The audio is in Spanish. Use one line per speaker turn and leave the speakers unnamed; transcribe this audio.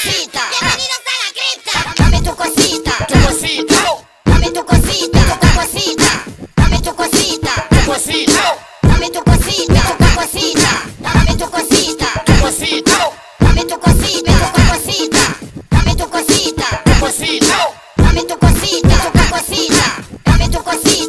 cosita.
Bienvenidos a la cripta.
Dame tu cosita.
Tu cosita,
Dame tu cosita. Tu cosita. Dame tu cosita.
tu cosita,
Dame tu cosita. Tu cosita. Dame tu cosita.
tu cosita,
Dame tu cosita. Tu cosita. Dame tu cosita.
tu cosita,
Dame tu cosita. Tu cosita. Dame tu cosita.